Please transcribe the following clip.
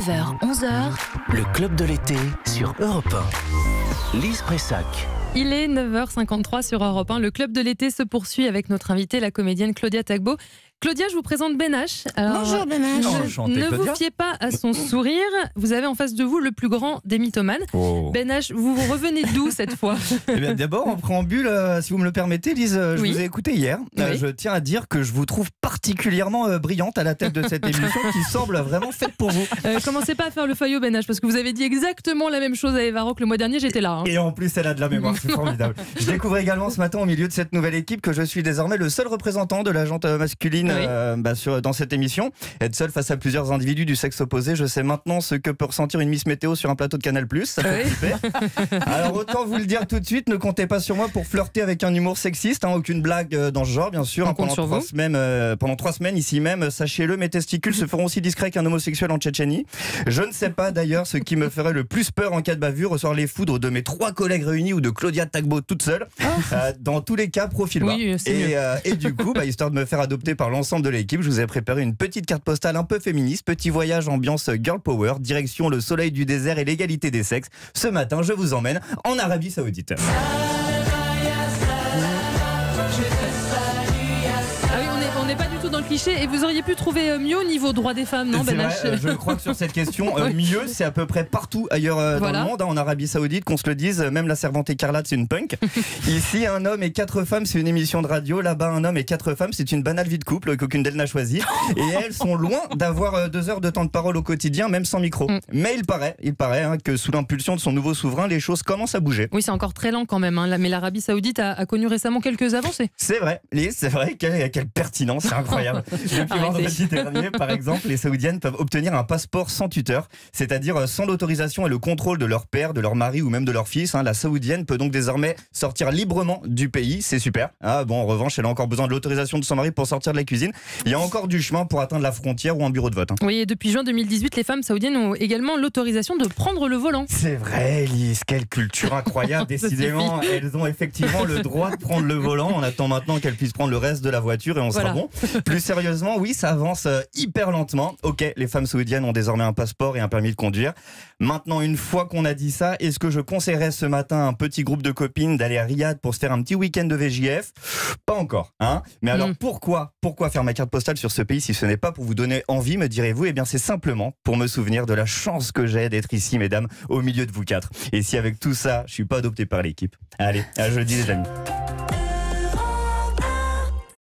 9h, 11h, Le club de l'été sur Europe 1. Lise Pressac. Il est 9h53 sur Europe 1. Le club de l'été se poursuit avec notre invitée, la comédienne Claudia Tagbo. Claudia, je vous présente Ben H. Bonjour Ben H. Enchanté, Ne Claudia. vous fiez pas à son sourire. Vous avez en face de vous le plus grand des mythomanes. Oh. Ben H, vous revenez d'où cette fois? Eh bien, d'abord, en préambule, si vous me le permettez, Lise, je Oui. vous ai écouté hier. Oui. Je tiens à dire que je vous trouve particulièrement brillante à la tête de cette émission qui semble vraiment faite pour vous. Commencez pas à faire le faillot, Ben H, parce que vous avez dit exactement la même chose à Eva Rock le mois dernier. J'étais là. Et en plus, elle a de la mémoire, c'est formidable. Je découvre également ce matin, au milieu de cette nouvelle équipe, que je suis désormais le seul représentant de la jante masculine dans cette émission. Être seul face à plusieurs individus du sexe opposé, je sais maintenant ce que peut ressentir une Miss Météo sur un plateau de Canal+. Ça fait flipper. Alors autant vous le dire tout de suite, ne comptez pas sur moi pour flirter avec un humour sexiste, aucune blague dans ce genre, bien sûr. On compte sur vous. Pendant 3 semaines, ici même, sachez-le, mes testicules se feront aussi discrets qu'un homosexuel en Tchétchénie. Je ne sais pas d'ailleurs ce qui me ferait le plus peur en cas de bavure, recevoir les foudres de mes 3 collègues réunis ou de Claudia Tagbo toute seule. Dans tous les cas, profil bas. Oui, c'est mieux. Et du coup, histoire de me faire adopter par l'ensemble de l'équipe, je vous ai préparé une petite carte postale un peu féministe, petit voyage ambiance girl power, direction le soleil du désert et l'égalité des sexes. Ce matin, je vous emmène en Arabie Saoudite. Ah oui, on n'est pas du tout dans le cliché. Et vous auriez pu trouver mieux au niveau droit des femmes, non, C'est Ben vrai, H? je crois que sur cette question, mieux, c'est à peu près partout ailleurs Voilà. dans le monde. En Arabie Saoudite, qu'on se le dise, même la servante écarlate, c'est une punk. Ici, un homme et 4 femmes, c'est une émission de radio. Là-bas, un homme et 4 femmes, c'est une banale vie de couple qu'aucune d'elles n'a choisie. Et elles sont loin d'avoir 2 heures de temps de parole au quotidien, même sans micro. Mais il paraît que sous l'impulsion de son nouveau souverain, les choses commencent à bouger. Oui, c'est encore très lent quand même. Mais l'Arabie Saoudite a connu récemment quelques avancées. C'est vrai, Lise, c'est vrai, quelle pertinence, c'est incroyable. Depuis Arrêtez. vendredi dernier, par exemple, les Saoudiennes peuvent obtenir un passeport sans tuteur, c'est-à-dire sans l'autorisation et le contrôle de leur père, de leur mari ou même de leur fils. La Saoudienne peut donc désormais sortir librement du pays, c'est super. En revanche, elle a encore besoin de l'autorisation de son mari pour sortir de la cuisine. Il y a encore du chemin pour atteindre la frontière ou un bureau de vote. Oui, et depuis juin 2018, les femmes saoudiennes ont également l'autorisation de prendre le volant. C'est vrai, Lise, quelle culture incroyable. Décidément, elles ont effectivement le droit de prendre le volant. On attend maintenant qu'elles puissent prendre le reste de la voiture et on sera bon. Plus sérieusement, oui, ça avance hyper lentement. Ok, les femmes saoudiennes ont désormais un passeport et un permis de conduire. Maintenant, une fois qu'on a dit ça, est-ce que je conseillerais ce matin à un petit groupe de copines d'aller à Riyad pour se faire un petit week-end de VJF? Pas encore, Mais alors pourquoi faire ma carte postale sur ce pays si ce n'est pas pour vous donner envie, me direz-vous? Eh bien, c'est simplement pour me souvenir de la chance que j'ai d'être ici, mesdames, au milieu de vous 4. Et si avec tout ça, je suis pas adopté par l'équipe. Allez, à jeudi les amis.